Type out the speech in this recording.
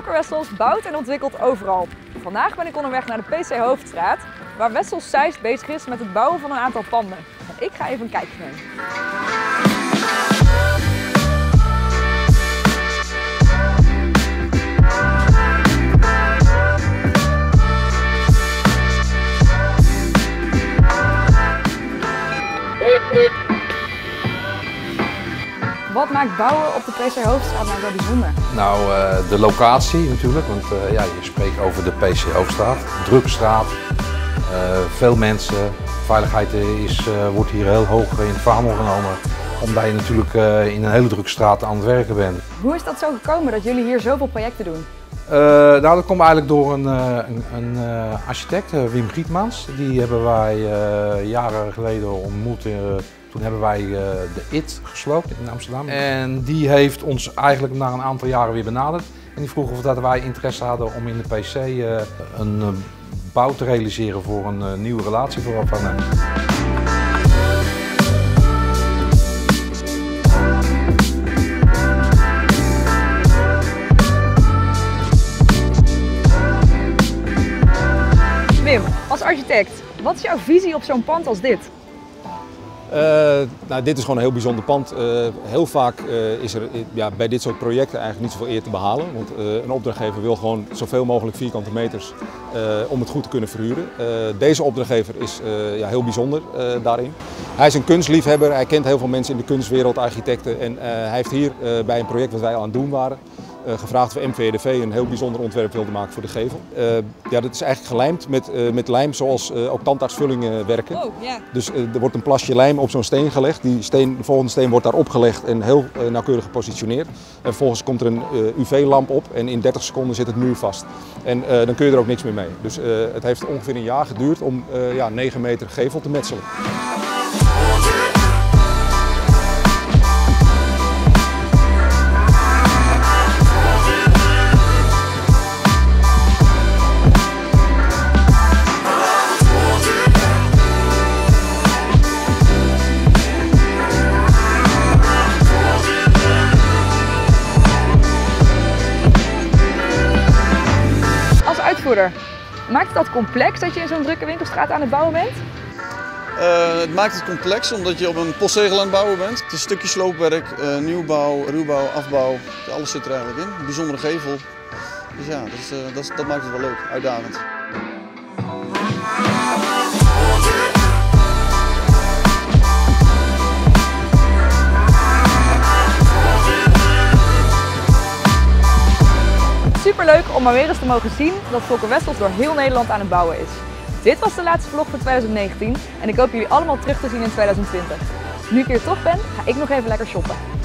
Volker Wessels bouwt en ontwikkelt overal. Vandaag ben ik onderweg naar de PC Hoofdstraat, waar Wessels Zeist bezig is met het bouwen van een aantal panden. En ik ga even een kijkje nemen. Wat maakt bouwen op de PC Hoofdstraat nou zo bijzonder? Nou, de locatie natuurlijk, want ja, je spreekt over de PC Hoofdstraat, drukke straat, veel mensen, veiligheid wordt hier heel hoog in het vaandel genomen, omdat je natuurlijk in een hele drukke straat aan het werken bent. Hoe is dat zo gekomen dat jullie hier zoveel projecten doen? Nou, dat komt eigenlijk door een architect, Wim Gietmans. Die hebben wij jaren geleden ontmoet. Toen hebben wij de IT gesloopt in Amsterdam. En die heeft ons eigenlijk na een aantal jaren weer benaderd. En die vroeg of dat wij interesse hadden om in de PC een bouw te realiseren voor een nieuwe relatie van hem. Wim, als architect, wat is jouw visie op zo'n pand als dit? Nou, dit is gewoon een heel bijzonder pand. Heel vaak is er bij dit soort projecten eigenlijk niet zoveel eer te behalen. Want een opdrachtgever wil gewoon zoveel mogelijk vierkante meters om het goed te kunnen verhuren. Deze opdrachtgever is heel bijzonder daarin. Hij is een kunstliefhebber, hij kent heel veel mensen in de kunstwereld, architecten. En hij heeft hier bij een project wat wij al aan het doen waren, gevraagd of MVDV een heel bijzonder ontwerp wilde maken voor de gevel. Ja, dat is eigenlijk gelijmd met lijm zoals ook tandartsvullingen werken. Oh, yeah. Dus er wordt een plasje lijm op zo'n steen gelegd. De volgende steen wordt daar opgelegd en heel nauwkeurig gepositioneerd. En vervolgens komt er een UV-lamp op en in 30 seconden zit het muurvast. En dan kun je er ook niks meer mee. Dus het heeft ongeveer een jaar geduurd om 9 meter gevel te metselen. Maakt het dat complex dat je in zo'n drukke winkelstraat aan het bouwen bent? Het maakt het complex omdat je op een postzegel aan het bouwen bent. Het is een stukje sloopwerk, nieuwbouw, ruwbouw, afbouw. Alles zit er eigenlijk in. Een bijzondere gevel. Dus ja, dat maakt het wel leuk, uitdagend. Superleuk om maar weer eens te mogen zien dat Volker Wessels door heel Nederland aan het bouwen is. Dit was de laatste vlog voor 2019 en ik hoop jullie allemaal terug te zien in 2020. Nu ik hier toch ben, ga ik nog even lekker shoppen.